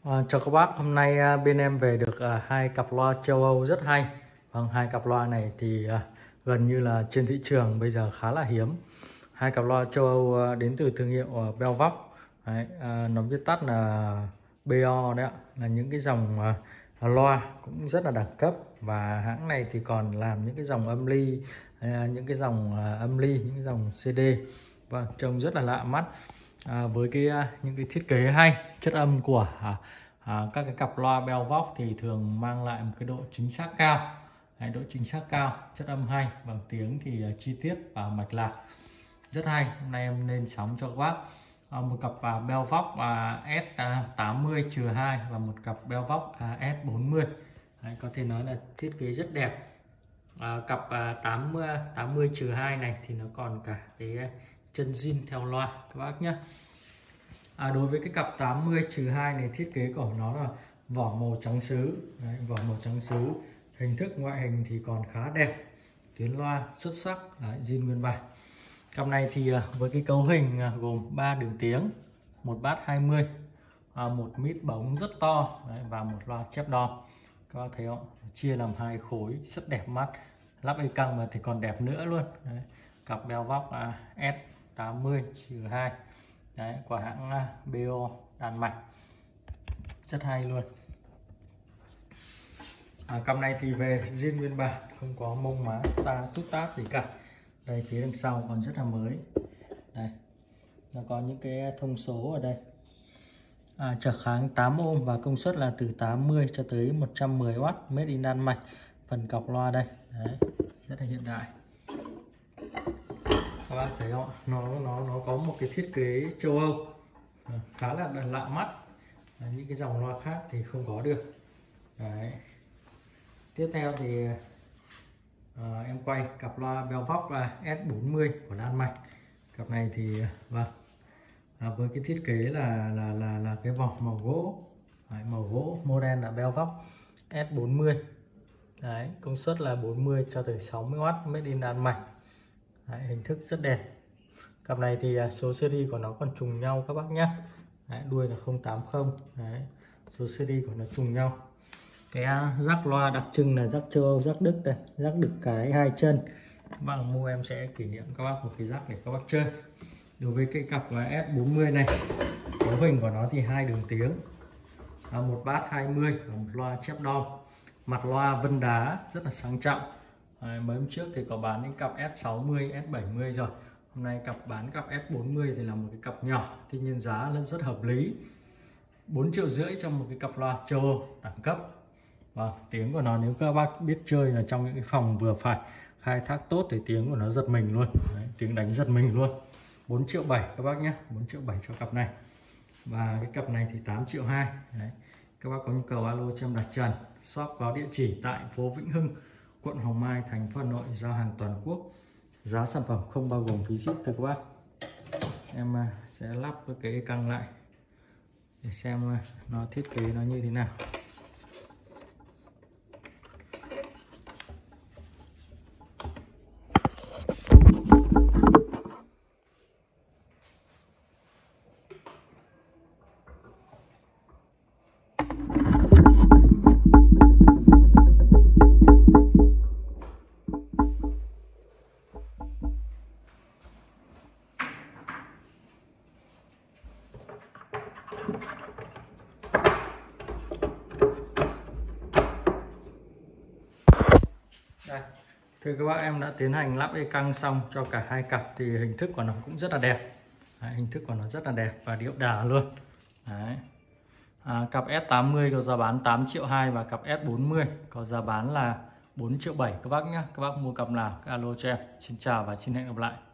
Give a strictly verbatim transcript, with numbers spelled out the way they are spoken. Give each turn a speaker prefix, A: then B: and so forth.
A: À, chào các bác, hôm nay à, bên em về được à, hai cặp loa châu Âu rất hay. Vâng, hai cặp loa này thì à, gần như là trên thị trường bây giờ khá là hiếm. Hai cặp loa châu Âu à, đến từ thương hiệu à, Belvox. Đấy, à, nó viết tắt là bê o đấy ạ, là những cái dòng à, loa cũng rất là đẳng cấp, và hãng này thì còn làm những cái dòng âm ly, à, những cái dòng à, âm ly, những cái dòng xê đê. Vâng, trông rất là lạ mắt. À, với cái những cái thiết kế hay, chất âm của à, à, các cái cặp loa Belvox thì thường mang lại một cái độ chính xác cao. Đấy, độ chính xác cao, chất âm hay, bằng tiếng thì uh, chi tiết và mạch lạc rất hay. Hôm nay em lên sóng cho các bác à, một cặp à, Belvox à, S tám mươi hai và một cặp Belvox à, S bốn mươi. Đấy, có thể nói là thiết kế rất đẹp. À, cặp à, tám mươi hai này thì nó còn cả cái chân zin theo loa các bác nhé. À, đối với cái cặp tám mươi hai này, thiết kế của nó là vỏ màu trắng sứ. Đấy, vỏ màu trắng sứ, hình thức ngoại hình thì còn khá đẹp, tuyến loa xuất sắc, zin nguyên bản. Cặp này thì với cái cấu hình gồm ba đường tiếng, một bát hai mươi, à, một mít bóng rất to. Đấy, và một loa chép đo. Các bác thấy không, chia làm hai khối rất đẹp mắt, lắp e căng mà thì còn đẹp nữa luôn. Đấy, cặp Belvox à, S tám mươi hai. Đấy, của hãng bê o Đan Mạch, rất hay luôn. À, cặp này thì về zin nguyên bản, không có mông má star tút tát gì cả. Đây, phía đằng sau còn rất là mới. Đây, nó có những cái thông số ở đây. À, trở kháng tám ohm và công suất là từ tám mươi cho tới một trăm mười oát, made in Đan Mạch. Phần cọc loa đây. Đấy, rất là hiện đại. Các bác thấy không, nó nó nó có một cái thiết kế châu Âu khá là lạ mắt. Đấy, những cái dòng loa khác thì không có được. Đấy, tiếp theo thì à, em quay cặp loa Belvox là S bốn mươi của Đan Mạch. Cặp này thì vâng, à, với cái thiết kế là là là là cái vỏ màu gỗ. Đấy, màu gỗ, model là Belvox S bốn mươi. Đấy, công suất là bốn mươi cho tới sáu mươi oát, made in Đan Mạch. Đấy, hình thức rất đẹp. Cặp này thì số series của nó còn trùng nhau các bác nhé. Đấy, đuôi là không tám không. Đấy, số series của nó trùng nhau. Cái rắc loa đặc trưng là rắc châu Âu, rắc Đức đây, rắc đực cái hai chân. Các bác mua em sẽ kỷ niệm các bác một cái rắc để các bác chơi. Đối với cái cặp S bốn mươi này, cấu hình của nó thì hai đường tiếng, một bát hai mươi và một loa chép đo. Mặt loa vân đá rất là sang trọng. Đấy, mấy hôm trước thì có bán những cặp S sáu mươi, S bảy mươi rồi. Hôm nay cặp bán cặp S bốn mươi thì là một cái cặp nhỏ, tuy nhiên giá là rất hợp lý. bốn triệu rưỡi cho một cái cặp loa châu Âu đẳng cấp. Và tiếng của nó nếu các bác biết chơi là trong những cái phòng vừa phải, khai thác tốt thì tiếng của nó giật mình luôn. Đấy, tiếng đánh giật mình luôn. bốn triệu bảy các bác nhé, bốn triệu bảy cho cặp này. Và cái cặp này thì tám triệu hai. Đấy, các bác có nhu cầu alo cho em đặt trần. Shop có địa chỉ tại phố Vĩnh Hưng, quận Hoàng Mai, thành phố Hà Nội, giao hàng toàn quốc. Giá sản phẩm không bao gồm phí ship thưa các bác. Em sẽ lắp cái căng lại để xem nó thiết kế nó như thế nào. Đây, thưa các bác, em đã tiến hành lắp e căng xong cho cả hai cặp thì hình thức của nó cũng rất là đẹp. Đấy, hình thức của nó rất là đẹp và điệu đà luôn. Đấy. À, cặp S tám mươi có giá bán tám triệu hai và cặp S bốn mươi có giá bán là bốn triệu bảy các bác nhé. Các bác mua cặp nào các alo cho em. Xin chào và xin hẹn gặp lại.